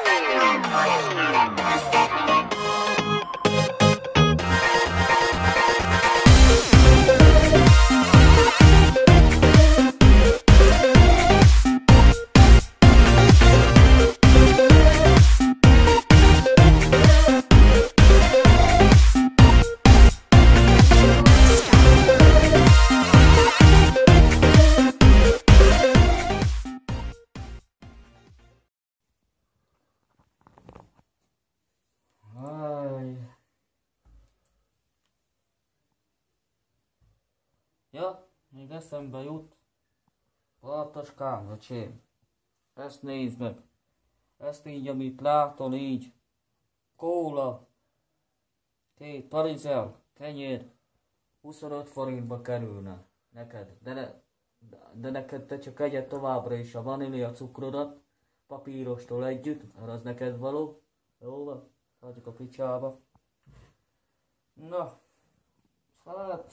Ja, még eszembe jut. Bartoskám, öcsém. Ezt nézd meg. Ezt így, amit látod így. Kóla. 2 parizel, kenyér. 25 forintba kerülne neked. De neked te csak egyed továbbra is a vanília cukrodat. Papírostól együtt, mert az neked való. Jó van? Hagyjuk a picsába. Na. Hát.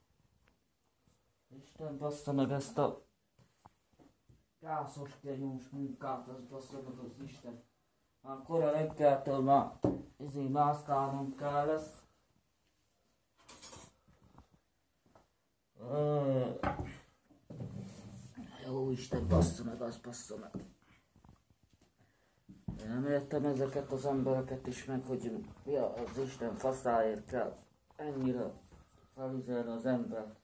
Isten bassza meg ezt a gászos kenyós munkát, az bassza meg az Isten. Már kora reggeltől már mászkálnom kell lesz. Jó Isten, bassza meg, az bassza meg. Én nem értem ezeket az embereket is meg, hogy ja, az Isten faszáért kell ennyire felüzelni az embert.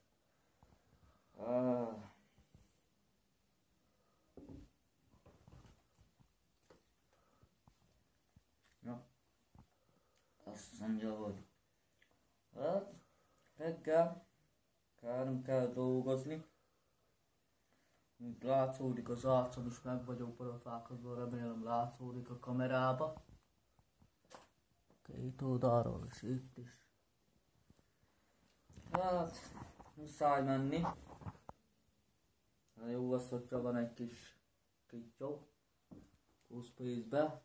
Ja. Azt mondja, hogy hát reggel nem kell dolgozni. Mint látszódik az arcom is, meg vagyok borotálkozva, remélem látszódik a kamerába. 2 oldalról is, itt is. Hát, muszáj menni. Jó az, hogyha van egy kis kittyó. 20 pénzbe.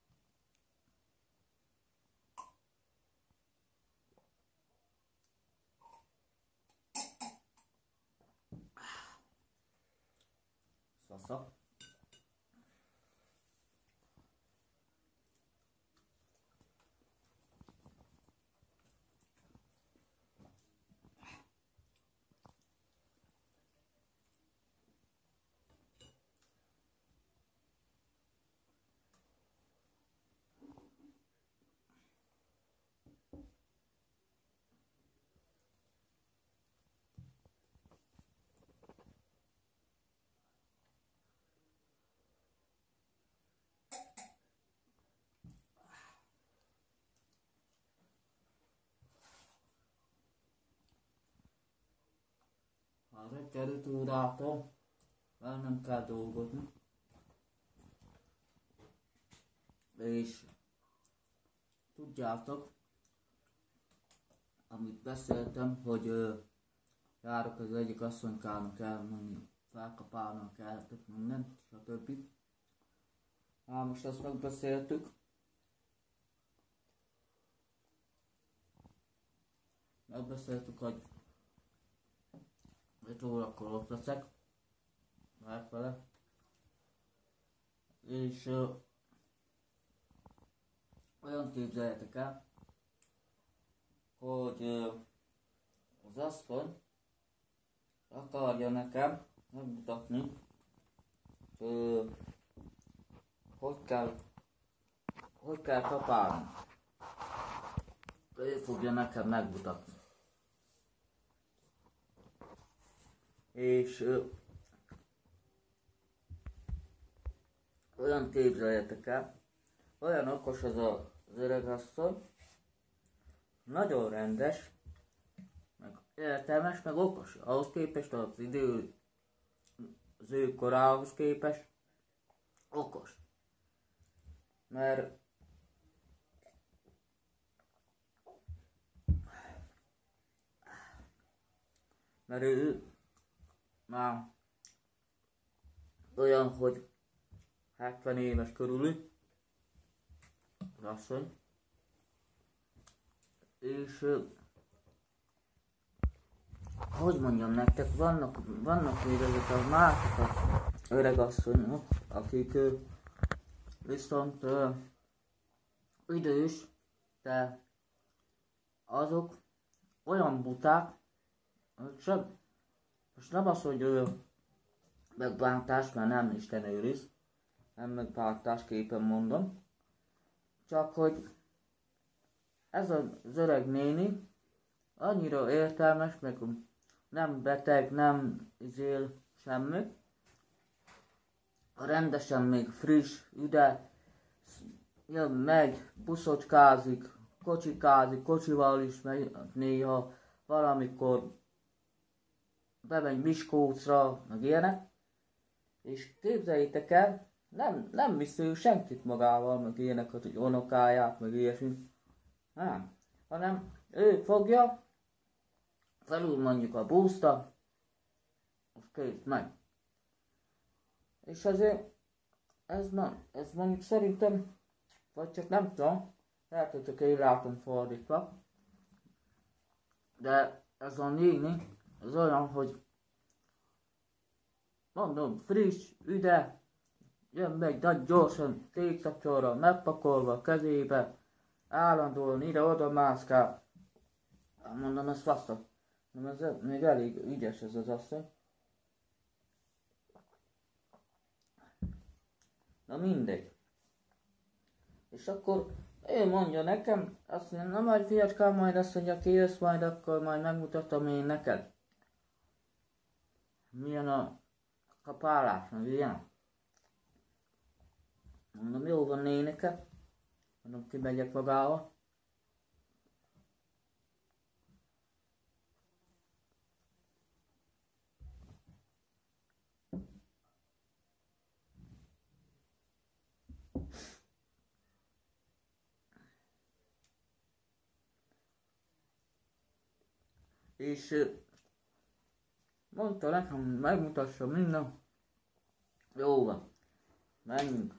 Szasza. Az egy kerültúrától, mert nem kell dolgozni. És tudjátok, amit beszéltem, hogy járok az egyik asszonykának elmenni, felkapálnak eltök mindent, stb. Most azt megbeszéltük. Megbeszéltük, hogy 5 órakor ott leszek, vele, és olyan képzeljetek el, hogy az asszony akarja nekem megmutatni, hogy kell kapálni. Ő fogja nekem megmutatni. És olyan képzeljetek el, olyan okos az az öregasszony, nagyon rendes, meg értelmes, meg okos. Ahhoz képest az ő korához képest okos. Mert ő már olyan, hogy 70 éves körülű az asszony, és hogy mondjam nektek, vannak még ezek a mások öregasszonyok, akik viszont idős, de azok olyan buták, hogy sem, most nem az, hogy megbántás, mert nem Isten őriz, nem megbántás képen mondom, csak hogy ez az öreg néni annyira értelmes, meg nem beteg, nem semmi, rendesen még friss, üde, jön, megy, buszocskázik, kocsikázik, kocsival is megy, néha valamikor bemegy Miskolcra, meg ilyenek, és képzeljétek el, nem viszi ő senkit magával, meg ilyeneket, hogy unokáját, meg ilyesmi, nem, hanem ő fogja, felül mondjuk a buszta, és kész, megy. És azért ez mondjuk szerintem, vagy csak nem tudom, lehet, hogy csak én látom fordítva, de ez a néni, ez olyan, hogy mondom, friss, üde, jön meg nagy gyorsan, tékszapcsolra, megpakolva, kezébe, állandóan ide-oda mászkál. Mondom, ez faszom. Ez még elég ügyes ez az asszony. Na mindegy. És akkor ő mondja nekem, azt mondja, na majd fiacskám, majd azt mondja, ki jössz majd, akkor majd megmutatom én neked. Milyen a kapálás, meg ilyen. Mondom, jó van nénike. Mondom, kimegyek magával. És mondta nekem, megmutassa minden. Jó van, menjünk.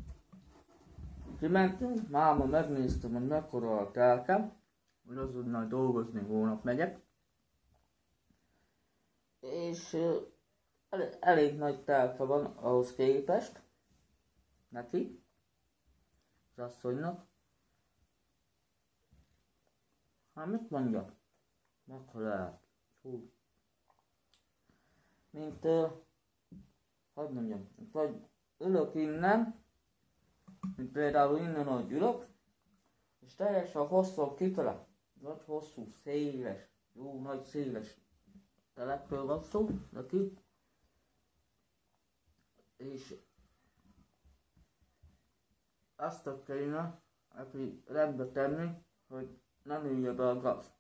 Kimentünk, máma megnéztem, hogy mekkora a telkem, hogy azonnal dolgozni hónap megyek. És elég nagy telke van ahhoz képest, neki, az asszonynak. Hát mit mondjak? Meghalál. Hú. Mint, hogy mondjam, vagy ülök innen, mint például innen, ahogy ülök, és teljesen hosszú kifele, nagy hosszú, széles, jó nagy széles telepről van szó neki, és azt a kéne neki rendbe tenni, hogy nem ülje be a gáz.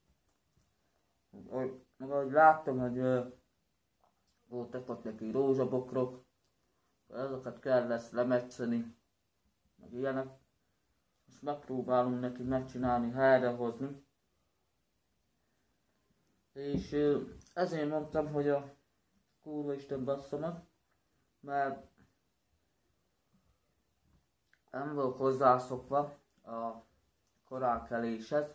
Meg ahogy láttam, hogy voltak ott neki rózsabokrok, azokat kell lesz lemetszeni, meg ilyenek. Most megpróbálunk neki megcsinálni, helyrehozni. És ezért mondtam, hogy a kurva Isten bassza meg, mert nem vagyok hozzászokva a koránkeléshez.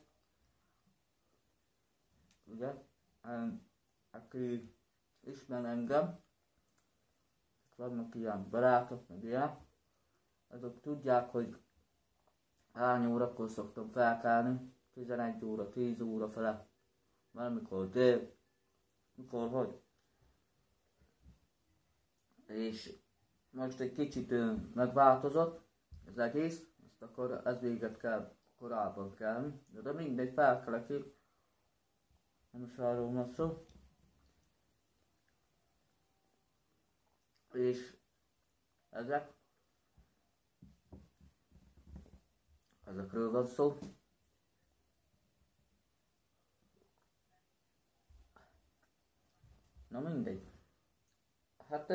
Ugye, aki ismer engem, vannak ilyen barátok, meg ilyen, azok tudják, hogy hány órakor szoktam felkelni, 11 óra, 10 óra fele, valamikor dél, mikor hogy. És most egy kicsit megváltozott az egész, ezt akkor ez véget kell korábban kelni, de mindegy, felkelek itt, nem is arról van szó. És ezekről van szó. Na mindegy. Hát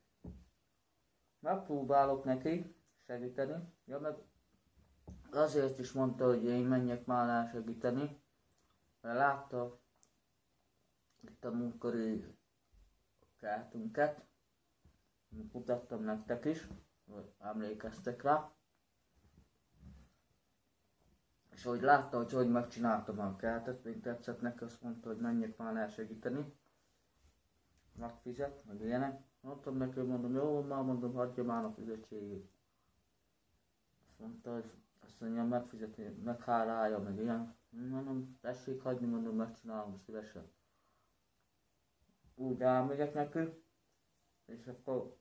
megpróbálok neki segíteni. Ja, meg azért is mondta, hogy én menjek már el segíteni, mert látta itt a munkori kertünket, mutattam nektek is, hogy emlékeztek rá. És ahogy látta, hogy megcsináltam a kertet, még tetszett neki, azt mondta, hogy menjek már el segíteni. Megfizet, meg ilyenek. Mondtam neki, mondom, jó, már mondom, hagyja már a fizetségét. Azt mondta, hogy azt mondja, megfizeti, meghálálja, meg ilyen. Mondom, tessék hagyni, mondom, megcsinálom szívesen. Úgy elmegyek neki, és akkor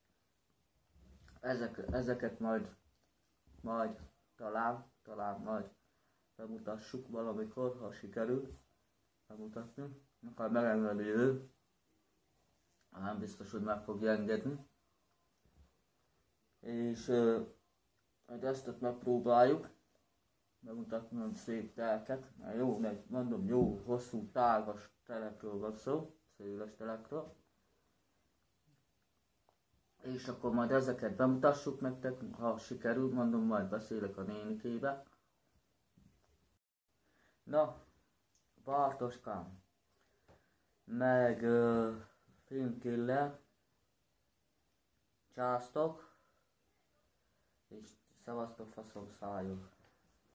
ezeket majd talán majd bemutassuk valamikor, ha sikerül bemutatni. Akár megengedi ő, nem biztos, hogy meg fogja engedni. És egy ezt megpróbáljuk bemutatni a szép telket. Jó, mondom, jó, hosszú, tágas telekről van szó, széles telekről. És akkor majd ezeket bemutassuk nektek, ha sikerül, mondom, majd beszélek a nénikébe. Na, Bartoskám, meg Filmkiller, császtok, és szevasztok, faszom, szájuk.